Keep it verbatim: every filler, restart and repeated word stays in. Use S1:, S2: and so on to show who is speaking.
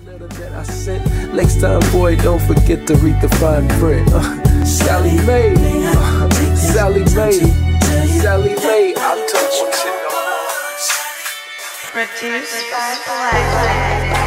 S1: letter that I sent. Next time, boy, don't forget to read the fine print. Uh, Sally Mae, uh, Sally Mae, Sally Mae. I'll tell you what you know.
S2: Produced by Black.